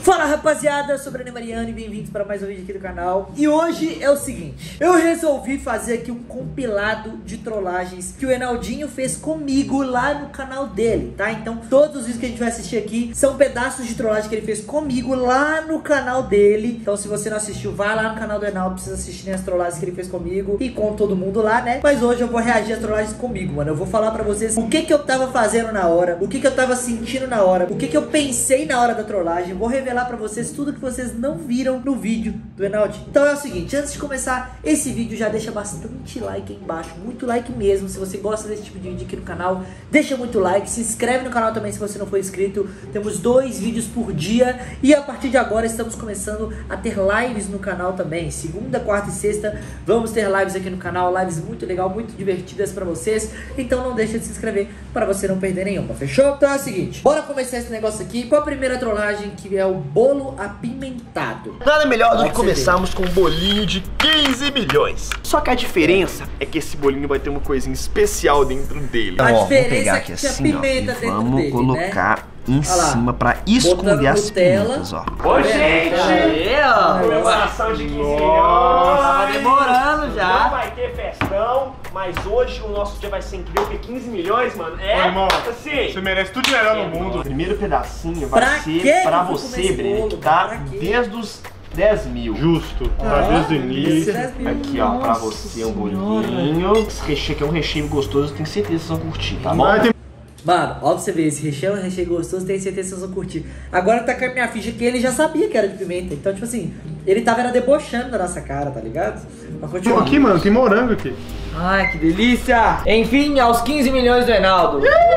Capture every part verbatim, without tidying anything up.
Fala rapaziada, eu sou o Breno Mariano e bem-vindos para mais um vídeo aqui do canal. E hoje é o seguinte, eu resolvi fazer aqui um compilado de trollagens que o Enaldinho fez comigo lá no canal dele, tá? Então todos os vídeos que a gente vai assistir aqui são pedaços de trollagem que ele fez comigo lá no canal dele. Então se você não assistiu, vai lá no canal do Enaldo, precisa assistir as trollagens que ele fez comigo e com todo mundo lá, né? Mas hoje eu vou reagir às trollagens comigo, mano. Eu vou falar pra vocês o que que eu tava fazendo na hora, o que que eu tava sentindo na hora, o que que eu pensei na hora da trollagem. Vou revelar pra vocês tudo que vocês não viram no vídeo do Enaldo. Então é o seguinte, antes de começar esse vídeo, já deixa bastante like aí embaixo, muito like mesmo. Se você gosta desse tipo de vídeo aqui no canal, deixa muito like, se inscreve no canal também se você não for inscrito. Temos dois vídeos por dia e a partir de agora estamos começando a ter lives no canal também. Segunda, quarta e sexta vamos ter lives aqui no canal, lives muito legal, muito divertidas pra vocês. Então não deixa de se inscrever para você não perder nenhuma, fechou? Então é o seguinte, bora começar esse negócio aqui com a primeira trollagem, que é o bolo apimentado. Nada melhor do que começarmos com um bolinho de quinze milhões. Só que a diferença é que esse bolinho vai ter uma coisinha especial dentro dele. A ó, diferença é que tinha pimenta dentro vamos dele, colocar né? em Olha cima lá, pra esconder as pimentas, ó. Ô, gente! Comemoração de quinze milhões. Tava demorando já. Não vai ter festão, mas hoje o nosso dia vai ser incrível, porque quinze milhões, mano, é Ô, irmão, assim. você merece tudo de melhor no mundo. O primeiro pedacinho vai Pra ser quê pra que eu vou você, comer esse Breno, bolo? que tá Pra quê? desde os dez mil. Justo, Ah, tá desde o início. Aqui, ó, pra você um bolinho. Esse recheio aqui é um recheio gostoso, tenho certeza que vocês vão curtir, tá bom? Mas tem Mano, ó pra você ver, esse recheio é um recheio gostoso, tenho certeza que vocês vão curtir. Agora tá com a minha ficha que ele já sabia que era de pimenta. Então, tipo assim, ele tava era debochando da nossa cara, tá ligado? Mas continua. aqui, mano, tem morango aqui. Ai, que delícia! Enfim, aos quinze milhões do Enaldo.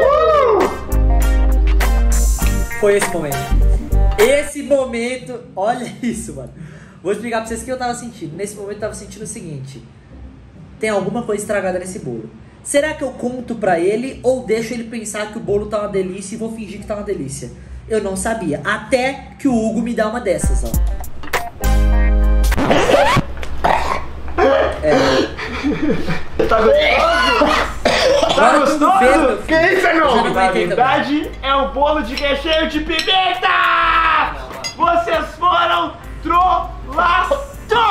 Foi esse momento. Esse momento, olha isso, mano. Vou explicar pra vocês o que eu tava sentindo. Nesse momento eu tava sentindo o seguinte: tem alguma coisa estragada nesse bolo. Será que eu conto pra ele ou deixo ele pensar que o bolo tá uma delícia e vou fingir que tá uma delícia? Eu não sabia, até que o Hugo me dá uma dessas, ó. É. Tá gostoso? Tá gostoso? Que isso, irmão? Na verdade, é um bolo de recheio de pimenta! Vocês foram trollados!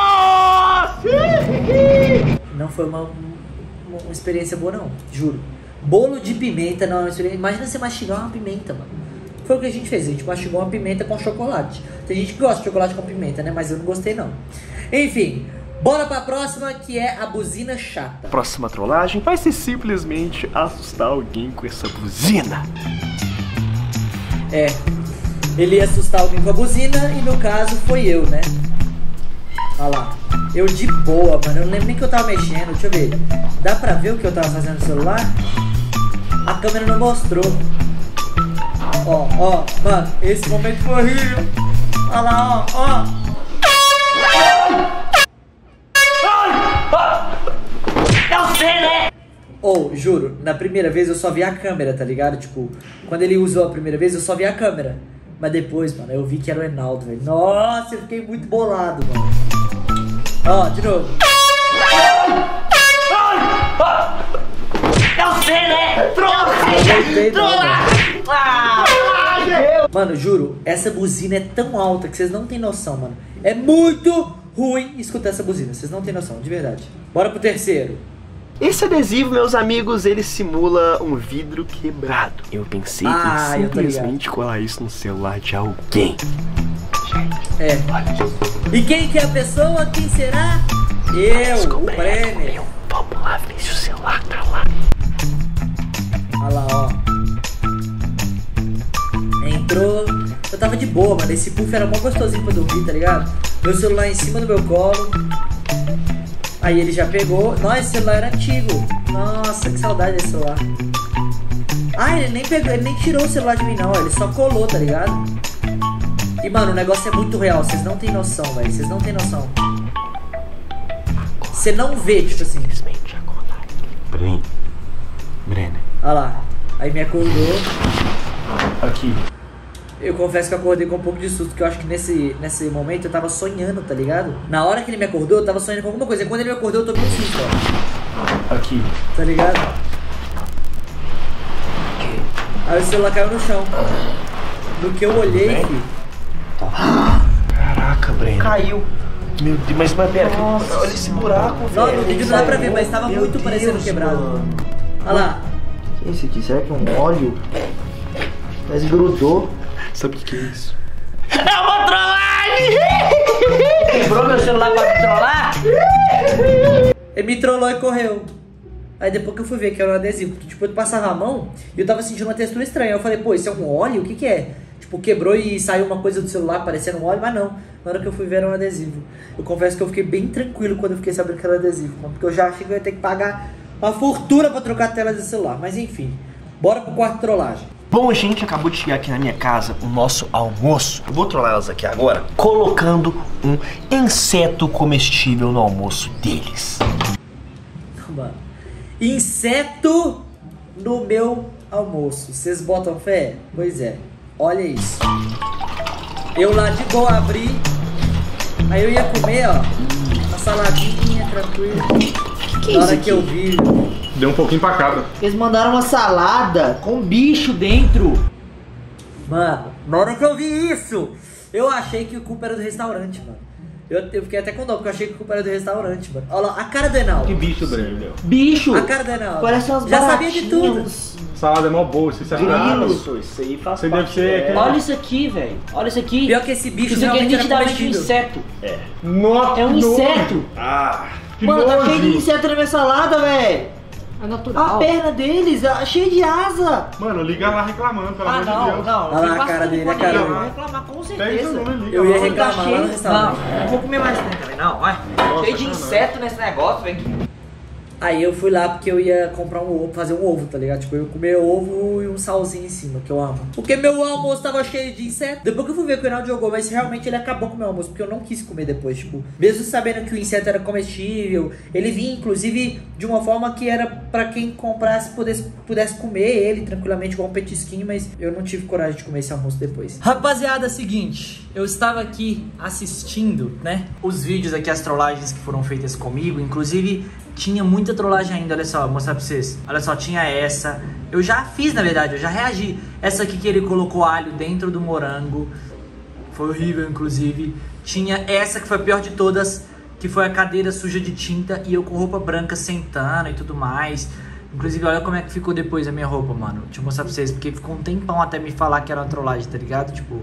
Não foi uma, uma, uma experiência boa, não, juro. Bolo de pimenta não é uma experiência. Imagina você mastigar uma pimenta, mano. Foi o que a gente fez, a gente mastigou uma pimenta com chocolate. Tem gente que gosta de chocolate com pimenta, né? Mas eu não gostei, não. Enfim, bora pra próxima, que é a buzina chata. A próxima trollagem vai ser simplesmente assustar alguém com essa buzina. É, ele ia assustar alguém com a buzina e no caso foi eu, né? Olha lá, eu de boa, mano, eu não lembro nem que eu tava mexendo, deixa eu ver. Dá pra ver o que eu tava fazendo no celular? A câmera não mostrou. Ó, ó, mano, esse momento foi horrível. Olha lá, ó, ó. Eu sei, né? Ou, oh, juro, na primeira vez eu só vi a câmera, tá ligado? Tipo, quando ele usou a primeira vez eu só vi a câmera. Mas depois, mano, eu vi que era o Enaldo, velho. Nossa, eu fiquei muito bolado, mano. Ó, de novo. Eu sei, né? Trolla! Eu voltei, Trolla! Ah, mano, juro, essa buzina é tão alta que vocês não tem noção, mano. É muito ruim escutar essa buzina, vocês não tem noção, de verdade. Bora pro terceiro. Esse adesivo, meus amigos, ele simula um vidro quebrado. Eu pensei Ah, em eu tô simplesmente colar isso no celular de alguém. É. E quem que é a pessoa? Quem será? Eu, o Brenner. Vamos lá ver se o celular tá lá. Olha lá, ó. Entrou. Eu tava de boa, mano. Esse puff era mó gostosinho pra dormir, tá ligado? Meu celular em cima do meu colo. Aí ele já pegou. Nossa, esse celular era antigo. Nossa, que saudade desse celular. Ah, ele nem pegou, ele nem tirou o celular de mim, não. Ele só colou, tá ligado? E, mano, o negócio é muito real. Vocês não tem noção, velho. Vocês não tem noção. Você não vê, tipo assim. Simplesmente acordar. Breno. Breno. Olha lá. Aí me acordou. Aqui. Eu confesso que eu acordei com um pouco de susto, porque eu acho que nesse, nesse momento eu tava sonhando, tá ligado? Na hora que ele me acordou, eu tava sonhando com alguma coisa. E quando ele me acordou, eu tomei um susto, ó. Aqui. Tá ligado? Aí o celular caiu no chão. No que eu olhei, filho, caiu. Meu Deus, mas, mas pera, Nossa, olha esse buraco, não, velho. No vídeo não dá pra ver, mas tava Meu muito Deus, parecendo quebrado. mano. Olha lá. O que é isso aqui? Será que é um óleo? Mas grudou. Sabe o que, que é isso? É uma trollagem! Quebrou meu celular pra me trollar? Ele me trollou e correu. Aí depois que eu fui ver que era um adesivo, porque tipo, eu passava a mão e eu tava sentindo uma textura estranha. Eu falei, pô, isso é um óleo? O que que é? Tipo, quebrou e saiu uma coisa do celular parecendo um óleo, mas não. Na hora que eu fui ver era um adesivo. Eu confesso que eu fiquei bem tranquilo quando eu fiquei sabendo que era adesivo, mano, porque eu já achei que eu ia ter que pagar uma fortuna pra trocar a tela do celular. Mas enfim, bora pro quarto de trollagem. Bom, gente, acabou de chegar aqui na minha casa o nosso almoço. Eu vou trollar elas aqui agora, colocando um inseto comestível no almoço deles. Mano, inseto no meu almoço. Vocês botam fé? Pois é, olha isso. Eu lá de boa abri. Aí eu ia comer, ó, uma saladinha tranquila. Que que é Na isso hora aqui? que eu vi, Deu um pouquinho pra cada. Eles mandaram uma salada com bicho dentro. mano, na hora que eu vi isso, eu achei que o culpa era do restaurante, mano. Eu, eu fiquei até com dó, porque eu achei que o culpa era do restaurante, mano. Olha lá, a cara do Enaldo. Que bicho, Breno, meu. Bicho! A cara do Enaldo. Parece umas Já sabia de tudo. baratinhas. Salada é mó boa, você sabe nada. Isso, isso aí faz Você parte deve ser dela. Olha isso aqui, velho. Olha isso aqui. Pior que esse bicho Isso aqui é realmente era nitidamente um comestível. inseto. Nossa, É um que nojo. inseto. Ah, Que Mano, tá nojo. cheio de inseto na minha salada, velho. É natural. A perna deles, é cheia de asa. Mano, liga lá reclamando, pelo Ah, amor de não, Deus. não. Olha lá a cara dele, a cara Eu dele. vou reclamar com Pega o certeza. celular e liga Eu ia lá. reclamar Tá lá no cheio. restaurante. Não, não vou comer mais isso também, não. Vai. Nossa, Cheio de não, não. inseto nesse negócio, velho. Aí eu fui lá porque eu ia comprar um ovo, fazer um ovo, tá ligado? Tipo, eu ia comer ovo e um salzinho em cima, que eu amo. Porque meu almoço tava cheio de inseto. Depois que eu fui ver que o Reinaldo jogou, mas realmente ele acabou com o meu almoço, porque eu não quis comer depois, tipo, mesmo sabendo que o inseto era comestível, ele vinha, inclusive, de uma forma que era pra quem comprasse pudesse, pudesse comer ele tranquilamente, igual um petisquinho, mas eu não tive coragem de comer esse almoço depois. Rapaziada, é o seguinte, eu estava aqui assistindo, né, os vídeos aqui, as trollagens que foram feitas comigo, inclusive tinha muita trollagem ainda, olha só, vou mostrar pra vocês. Olha só, tinha essa. Eu já fiz, na verdade, eu já reagi. Essa aqui que ele colocou alho dentro do morango. Foi horrível, inclusive. Tinha essa que foi a pior de todas, que foi a cadeira suja de tinta e eu com roupa branca sentando e tudo mais. Inclusive, olha como é que ficou depois a minha roupa, mano. Deixa eu mostrar pra vocês, porque ficou um tempão até me falar que era uma trollagem, tá ligado? Tipo...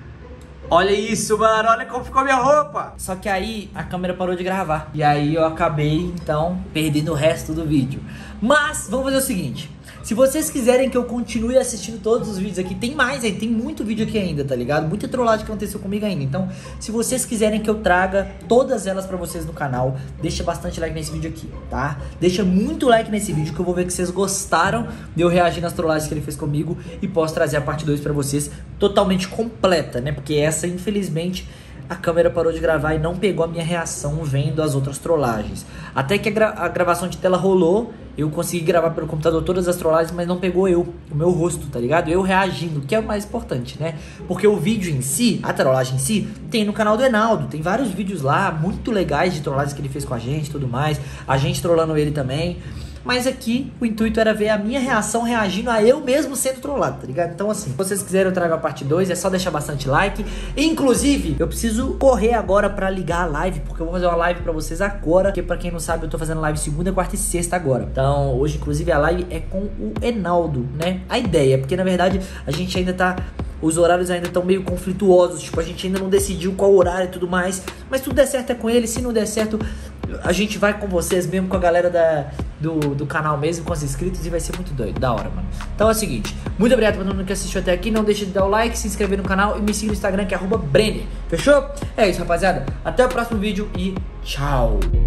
Olha isso, mano, olha como ficou minha roupa. Só que aí a câmera parou de gravar. E aí eu acabei, então, perdendo o resto do vídeo. Mas, vamos fazer o seguinte. Se vocês quiserem que eu continue assistindo todos os vídeos aqui, tem mais aí, tem muito vídeo aqui ainda, tá ligado? Muita trollagem que aconteceu comigo ainda. Então, se vocês quiserem que eu traga todas elas pra vocês no canal, deixa bastante like nesse vídeo aqui, tá? Deixa muito like nesse vídeo que eu vou ver que vocês gostaram de eu reagir nas trollagens que ele fez comigo e posso trazer a parte dois pra vocês totalmente completa, né? Porque essa, infelizmente, a câmera parou de gravar e não pegou a minha reação vendo as outras trollagens. Até que a, gra a gravação de tela rolou, eu consegui gravar pelo computador todas as trollagens, mas não pegou eu, o meu rosto, tá ligado? Eu reagindo, que é o mais importante, né? Porque o vídeo em si, a trollagem em si, tem no canal do Enaldo. Tem vários vídeos lá, muito legais de trollagens que ele fez com a gente e tudo mais. A gente trollando ele também. Mas aqui o intuito era ver a minha reação reagindo a eu mesmo sendo trollado, tá ligado? Então assim, se vocês quiserem eu trago a parte dois, é só deixar bastante like. Inclusive, eu preciso correr agora pra ligar a live, porque eu vou fazer uma live pra vocês agora. Porque pra quem não sabe, eu tô fazendo live segunda, quarta e sexta agora. Então hoje, inclusive, a live é com o Enaldo, né? A ideia, porque na verdade a gente ainda tá... Os horários ainda estão meio conflituosos, tipo, a gente ainda não decidiu qual horário e tudo mais. Mas se tudo der certo é com ele, se não der certo, a gente vai com vocês mesmo, com a galera da, do, do canal mesmo, com os inscritos, e vai ser muito doido, da hora, mano. Então é o seguinte, muito obrigado pra todo mundo que assistiu até aqui, não deixe de dar o like, se inscrever no canal e me seguir no Instagram, que é arroba Brenner, fechou? É isso, rapaziada, até o próximo vídeo e tchau!